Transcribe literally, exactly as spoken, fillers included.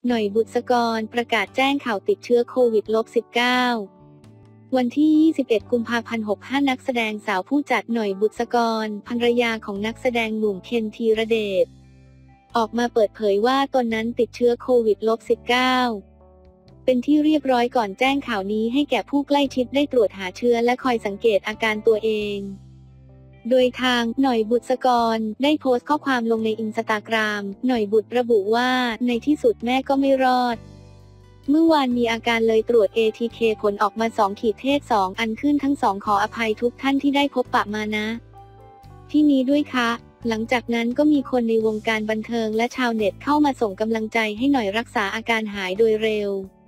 หน่อยบุษกรประกาศแจ้งข่าวติดเชื้อโควิด สิบเก้า วันที่ ยี่สิบเอ็ด กุมภาพันธ์ หกสิบห้า นักแสดงสาวผู้จัดหน่อยบุษกรภรรยาของนักแสดงหนุ่มเคนธีรเดชออกมาเปิดเผยว่าตนนั้นติดเชื้อโควิด สิบเก้า เป็นที่เรียบร้อยก่อนแจ้งข่าวนี้ให้แก่ผู้ใกล้ชิดได้ตรวจหาเชื้อและคอยสังเกตอาการตัวเองโดยทางหน่อยบุษกรได้โพสต์ข้อความลงในอินสตาแกรมหน่อยบุตรระบุว่าในที่สุดแม่ก็ไม่รอดเมื่อวานมีอาการเลยตรวจ เอ ที เค ผลออกมาสองขีดเทศสองอันขึ้นทั้งสองขออภัยทุกท่านที่ได้พบปะมานะที่นี้ด้วยค่ะหลังจากนั้นก็มีคนในวงการบันเทิงและชาวเน็ตเข้ามาส่งกำลังใจให้หน่อยรักษาอาการหายโดยเร็ว